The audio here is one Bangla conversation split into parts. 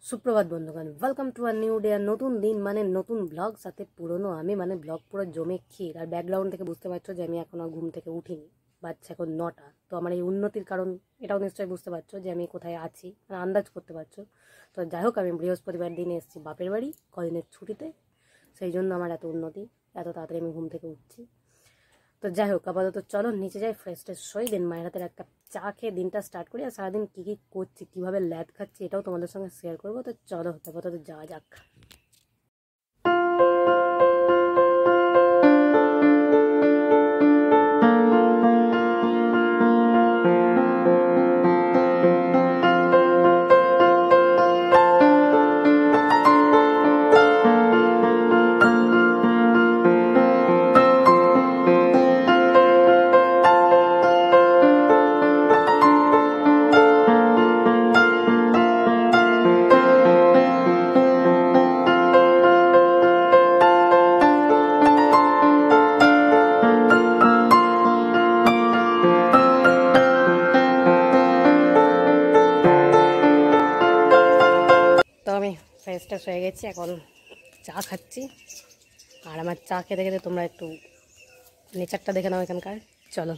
सुप्रभात बंधुगण, welcome to our new day. नतून दिन माने नतून ब्लग साथे पुरोनो आमी माने ब्लग पुरो जमे क्षीर। और बैकग्राउंड থেকে বুঝতে পারছো যে আমি এখনো ঘুম থেকে উঠিনি, বাচ্চা এখন 9টা। তো আমার এই উন্নতির কারণ এটাও নিশ্চয়ই বুঝতে পারছো যে আমি কোথায় আছি, মানে আন্দাজ করতে পারছো। তো যাই হোক, আমি বৃহস্পতিবার দিনে এসেছি বাপের বাড়ি কদিনের ছুটিতে, সেই জন্য আমার এত উন্নতি, এত তাড়াতাড়ি আমি ঘুম থেকে উঠছি। তো যাই হোক, আপাতত চলো নিচে যাই, ফ্রেশ ট্রেশ হই, দেন মায়ের হাতের একটা চা খেয়ে দিনটা স্টার্ট করি। আর সারাদিন কী কী করছি, কীভাবে ল্যাদ খাচ্ছি, এটাও তোমাদের সঙ্গে শেয়ার করবো। তো চলো আপাতত যাওয়া যাক। তো আমি ফ্রেশ ট্রেশ হয়ে গেছি, এখন চা খাচ্ছি। আর আমার চা খেতে খেতে তোমরা একটু নেচারটা দেখে নাও এখানকার। চলো।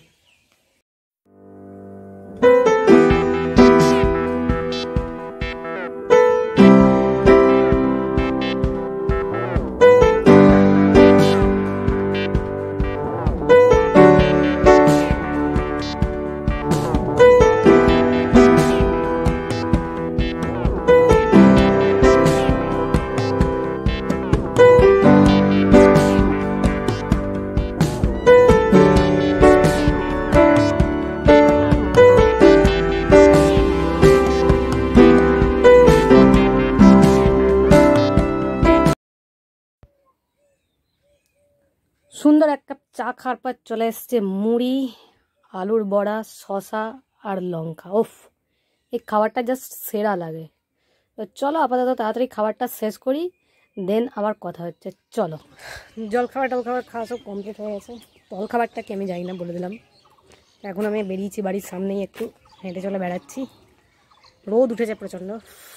সুন্দর এক কাপ চা খাওয়ার পর চলে এসছে মুড়ি, আলুর বড়া, শশা আর লঙ্কা। ওফ, এই খাবারটা জাস্ট সেরা লাগে। তো চলো আপাতত তাড়াতাড়ি খাবারটা শেষ করি, দেন আবার কথা হচ্ছে। চলো। জলখাবার টলখাবার খাওয়া সব কমপ্লিট হয়ে গেছে। জল খাবারটা কি আমি জানি না, বলে দিলাম। এখন আমি বেরিয়েছি বাড়ির সামনেই, একটু হেঁটে চলে বেড়াচ্ছি। রোদ উঠেছে প্রচণ্ড।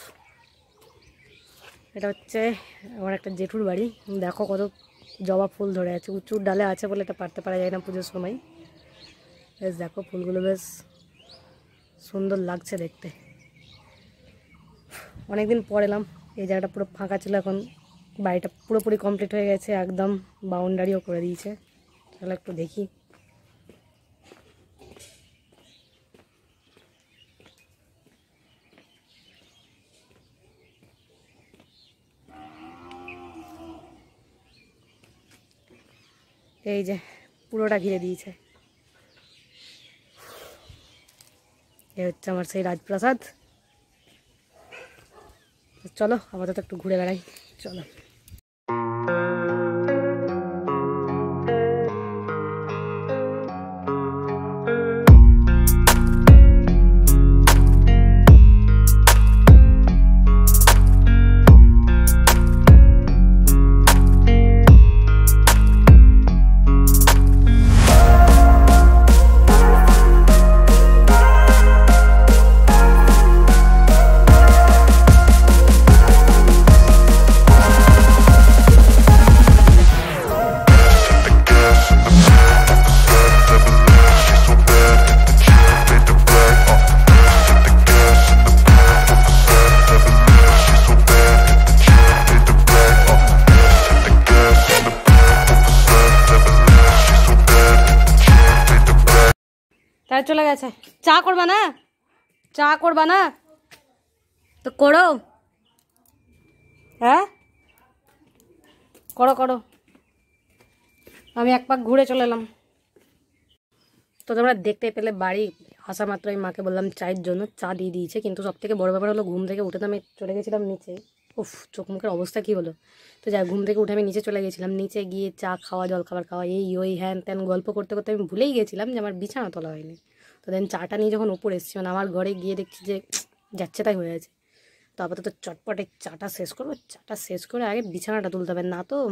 এটা হচ্ছে আমার একটা জেঠুর বাড়ি। দেখো কত জবা ফুল ধরে আছে, উঁচুর ডালে আছে বলে এটা পারতে পারা যায় না পুজোর সময়। বেশ দেখো, ফুলগুলো বেশ সুন্দর লাগছে দেখতে। অনেকদিন পর এলাম, এই জায়গাটা পুরো ফাঁকা ছিল, এখন বাড়িটা পুরোপুরি কমপ্লিট হয়ে গেছে, একদম বাউন্ডারিও করে দিয়েছে। তাহলে একটু দেখি। এই যে পুরোটা ঘিরে দিয়েছে। এই হচ্ছে আমার সেই রাজপ্রাসাদ। চলো আমাদের তো একটু ঘুরে বেড়াই। চলো। তাই চলে গেছে। চা করবা না? চা করবা না তো করো। হ্যাঁ করো করো। আমি এক পাক ঘুরে চলে এলাম। তো তোমরা দেখতে পেলে বাড়ি আসা মাত্র আমি মাকে বললাম চায়ের জন্য, চা দিয়ে দিয়েছে। কিন্তু সব থেকে বড় ব্যাপার হলো, ঘুম থেকে উঠে তো আমি চলে গেছিলাম নিচে। উফ, চোখ মুখের অবস্থা কী হলো। তো যাই, ঘুম থেকে উঠে আমি নিচে চলে গেছিলাম। নিচে গিয়ে চা খাওয়া, জলখাবার খাওয়া, এই ওই হ্যান ত্যান গল্প করতে করতে আমি ভুলেই গেছিলাম যে আমার বিছানা তোলা হয়নি। তো দেন চাটা নিয়ে যখন ওপর এসেছি, মানে আমার ঘরে গিয়ে দেখছি যে যাচ্ছে তাই হয়ে আছে। তো আপাতত চটপটে চাটা শেষ করবো। চাটা শেষ করে আগে বিছানাটা তুলতে হবে, না তো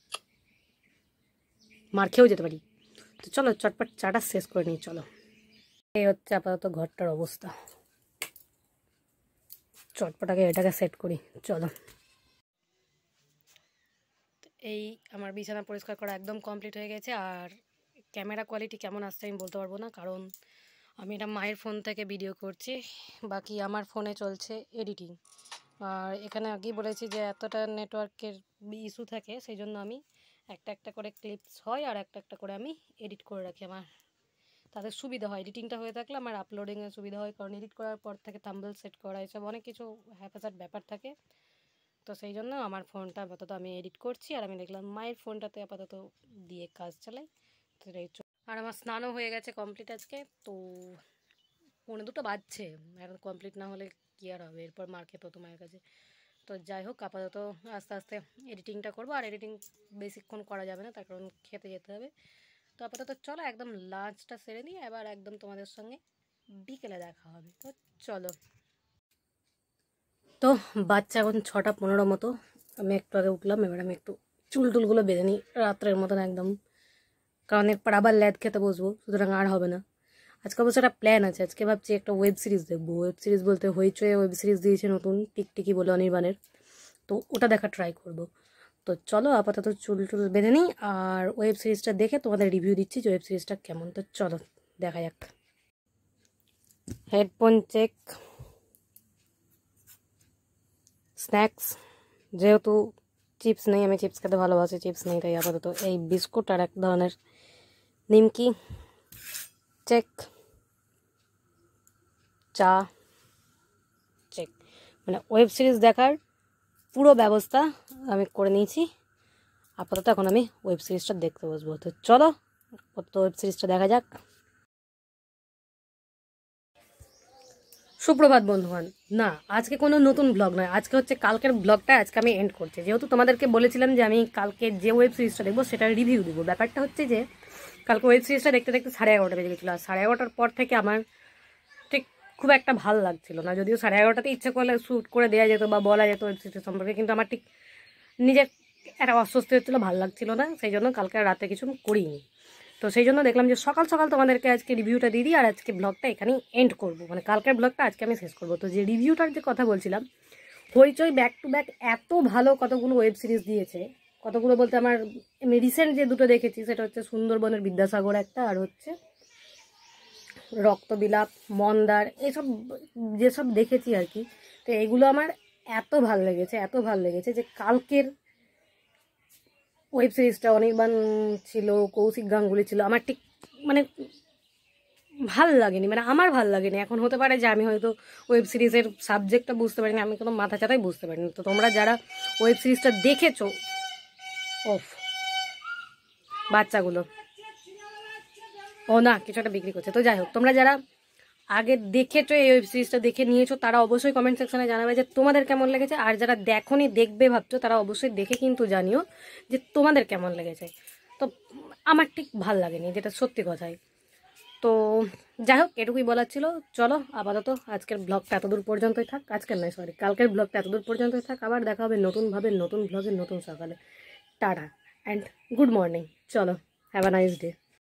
মার খেয়েও যেতে পারি। তো চলো চটপট চাটা শেষ করে নিই। চলো, এই হচ্ছে আপাতত ঘরটার অবস্থা। চটপটাকে এটাকে সেট করি। চলো, এই আমার বিছানা পরিষ্কার করা একদম কমপ্লিট হয়ে গেছে। আর ক্যামেরা কোয়ালিটি কেমন আসছে আমি বলতে পারবো না, কারণ আমি এটা মায়ের ফোন থেকে ভিডিও করছি, বাকি আমার ফোনে চলছে এডিটিং। আর এখানে আগেই বলেছি যে এতটা নেটওয়ার্কের ইস্যু থাকে, সেই জন্য আমি একটা একটা করে ক্লিপস হয় আর একটা একটা করে আমি এডিট করে রাখি। আমার তাদের সুবিধা হয়, এডিটিংটা হয়ে থাকলে আমার আপলোডিংয়ের সুবিধা হয়, কারণ এডিট করার পর থেকে থাম্বনেল সেট করা এসব অনেক কিছু হ্যাপাজার্ড ব্যাপার থাকে। তো সেই জন্য আমার ফোনটা আপাতত আমি এডিট করছি, আর আমি দেখলাম মায়ের ফোনটাতে আপাতত দিয়ে কাজ চালাই। তো আর আমার স্নানও হয়ে গেছে কমপ্লিট আজকে। তো 1:45 বাজছে, এখন কমপ্লিট না হলে কী আর হবে, এরপর মার খেতে হতো মায়ের কাছে। তো যাই হোক, আপাতত আস্তে আস্তে এডিটিংটা করবো, আর এডিটিং বেশিক্ষণ করা যাবে না, তার কারণ খেতে যেতে হবে। তো আপাতত চলো একদম লাঞ্চটা সেরে নিই, এবার একদম তোমাদের সঙ্গে বিকেলে দেখা হবে। তো চলো। তো বাচ্চা এখন 6:15 মতো, আমি একটু আগে উঠলাম। এবার আমি একটু চুল টুলগুলো বেঁধে নিই রাত্রের মতন একদম, কারণ এরপর আবার ল্যাদ খেতে বসবো, সুতরাং আর হবে না। আজকে অবশ্য একটা প্ল্যান আছে, আজকে ভাবছি একটা ওয়েব সিরিজ দেখবো। ওয়েব সিরিজ বলতে হইচয়ে ওয়েব সিরিজ দিয়েছে নতুন, টিকটিকি বলে অনির্বাণের, তো ওটা দেখা ট্রাই করব। তো চলো আপাতত চুল টুল বেঁধে নিই, আর ওয়েব সিরিজটা দেখে তোমাদের রিভিউ দিচ্ছি যে ওয়েব সিরিজটা কেমন। তো চলো দেখা যাক। হেডফোন চেক, স্ন্যাক্স, যেহেতু চিপস নেই, আমি চিপস খেতে ভালোবাসি, চিপস নেই, তাই আপাতত এই বিস্কুট আর এক ধরনের নিমকি চেক, চা চেক। মানে ওয়েব সিরিজ দেখার পুরো ব্যবস্থা আমি করে নিয়েছি। আপাতত এখন আমি ওয়েব সিরিজটা দেখতে বসবো। তো চলো আপাতত ওয়েব সিরিজটা দেখা যাক। সুপ্রভাত বন্ধুগণ। না, আজকে কোনো নতুন ব্লগ নয়, আজকে হচ্ছে কালকের ব্লগটা আজকে আমি এন্ড করছি। যেহেতু তোমাদেরকে বলেছিলাম যে আমি কালকে যে ওয়েব সিরিজটা দেখবো সেটার রিভিউ দেবো। ব্যাপারটা হচ্ছে যে কালকে ওয়েব সিরিজটা দেখতে দেখতে 11:30 বেজে গেছিলো, আর 11:30 পর থেকে আমার ঠিক খুব একটা ভালো লাগছিল না। যদিও 11:30 ইচ্ছে করলে শ্যুট করে দেওয়া যেত বা বলা যেত ওয়েব সিরিজ সম্পর্কে, কিন্তু আমার ঠিক নিজের একটা অস্বস্তি হচ্ছিলো, ভালো লাগছিল না, সেই জন্য কালকে রাতে কিছু করিনি। তো সেই জন্য দেখলাম যে সকাল সকাল তোমাদেরকে আজকে রিভিউটা দিয়ে দিই, আর আজকে ব্লগটা এখানেই এন্ড করবো, মানে কালকের ব্লগটা আজকে আমি শেষ করবো। তো যে রিভিউটার যে কথা বলছিলাম, হইচই ব্যাক টু ব্যাক এত ভালো কতগুলো ওয়েব সিরিজ দিয়েছে। কতগুলো বলতে আমার রিসেন্ট যে দুটো দেখেছি সেটা হচ্ছে সুন্দরবনের বিদ্যাসাগর একটা, আর হচ্ছে রক্তবিলাপ, মন্দার, এসব যেসব দেখেছি আর কি। তো এগুলো আমার এত ভাল লেগেছে, এত ভাল লেগেছে যে কালকের ওয়েব সিরিজটা অনির্বাণ ছিল, কৌশিক গাঙ্গুলি ছিল, আমার ঠিক মানে ভাল লাগেনি, মানে আমার ভাল লাগেনি। এখন হতে পারে যে আমি হয়তো ওয়েব সিরিজের সাবজেক্টটা বুঝতে পারিনি, আমি কোনো মাথা চাতাই বুঝতে পারিনি। তো তোমরা যারা ওয়েব সিরিজটা দেখেছো, ওফ বাচ্চাগুলো, ও না কিছু একটা বিক্রি করছে। তো যাই হোক, তোমরা যারা আগে দেখেছো, এই ওয়েব সিরিজটা দেখে নিয়েছো, তারা অবশ্যই কমেন্ট সেকশনে জানাবে যে তোমাদের কেমন লেগেছে। আর যারা দেখোনি, দেখবে ভাবছো, তারা অবশ্যই দেখে কিন্তু জানিও যে তোমাদের কেমন লেগেছে। তো আমার ঠিক ভাল লাগেনি, যেটা সত্যি কথাই। তো যাই হোক, এটুকুই বলার ছিল। চলো আপাতত আজকের ব্লগটা এতদূর পর্যন্তই থাক, আজকের নয় সরি, কালকের ব্লগটা এতদূর পর্যন্তই থাক। আবার দেখা হবে নতুনভাবে, নতুন ব্লগে, নতুন সকালে। Tata and good morning. চলো, হ্যাভ আ নাইস ডে।